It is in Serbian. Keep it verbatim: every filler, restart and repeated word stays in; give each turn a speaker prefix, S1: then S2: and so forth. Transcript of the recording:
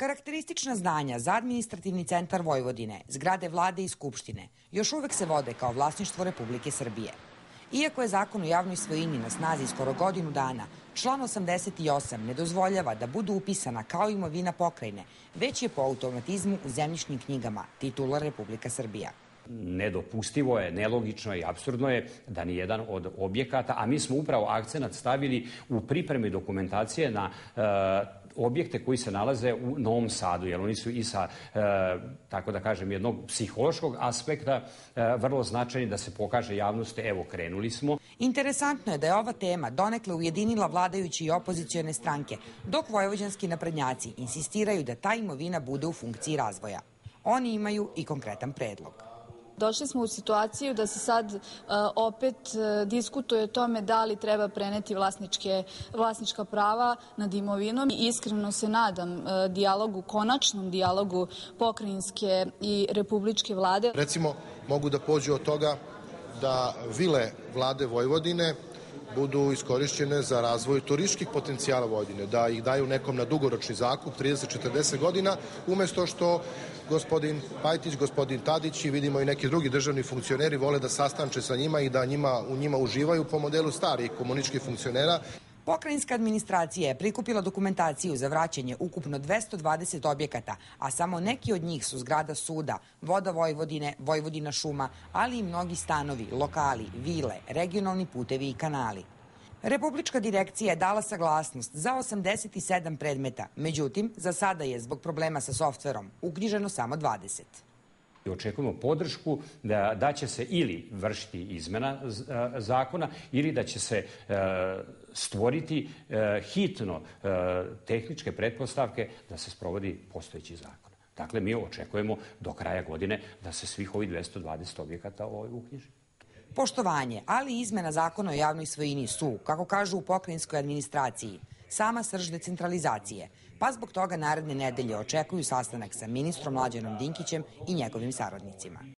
S1: Karakteristična zdanja za administrativni centar Vojvodine, zgrade vlade i skupštine, još uvek se vode kao vlasništvo Republike Srbije. Iako je zakon o javnoj svojini na snazi skoro godinu dana, član osamdeset osam ne dozvoljava da budu upisana kao imovina pokrajine, već je po automatizmu u zemljišnim knjigama titular Republika Srbija.
S2: Nedopustivo je, nelogično i apsurdno je da ni jedan od objekata, a mi smo upravo akcenat stavili u pripremi dokumentacije na e, objekte koji se nalaze u Novom Sadu, jer oni su i sa, e, tako da kažem, jednog psihološkog aspekta e, vrlo značajni da se pokaže javnosti, evo, krenuli smo.
S1: Interesantno je da je ova tema donekle ujedinila vladajući i opozicione stranke, dok vojvođanski naprednjaci insistiraju da ta imovina bude u funkciji razvoja. Oni imaju i konkretan predlog.
S3: Došli smo u situaciju da se sad uh, opet uh, diskutuje o tome da li treba preneti vlasničke, vlasnička prava nad imovinom. Iskreno se nadam uh, dijalogu, konačnom dijalogu pokrajinske i republičke vlade.
S4: Recimo, mogu da pođu od toga da vile vlade Vojvodine budu iskorišćene za razvoj turističkih potencijala Vojvodine, da ih daju nekom na dugoročni zakup, trideset do četrdeset godina, umesto što gospodin Pajtić, gospodin Tadić i vidimo i neki drugi državni funkcioneri vole da sastanče sa njima i da njima, u njima uživaju po modelu starih komunističkih funkcionera.
S1: Pokrajinska administracija je prikupila dokumentaciju za vraćanje ukupno dvesta dvadeset objekata, a samo neki od njih su zgrada suda, Voda Vojvodine, Vojvodina šuma, ali i mnogi stanovi, lokali, vile, regionalni putevi i kanali. Republička direkcija je dala saglasnost za osamdeset sedam predmeta, međutim, za sada je zbog problema sa softverom uknjiženo samo dvadeset.
S2: Očekujemo podršku da, da će se ili vršiti izmena zakona ili da će se e, stvoriti e, hitno e, tehničke pretpostavke da se sprovodi postojeći zakon. Dakle, mi očekujemo do kraja godine da se svih ovih dvesta dvadeset objekata uknjiži.
S1: Poštovanje, ali i izmena zakona o javnoj svojini su, kako kažu u pokrajinskoj administraciji, sama srž decentralizacije, pa zbog toga naredne nedelje očekuju sastanak sa ministrom Mlađanom Dinkićem i njegovim saradnicima.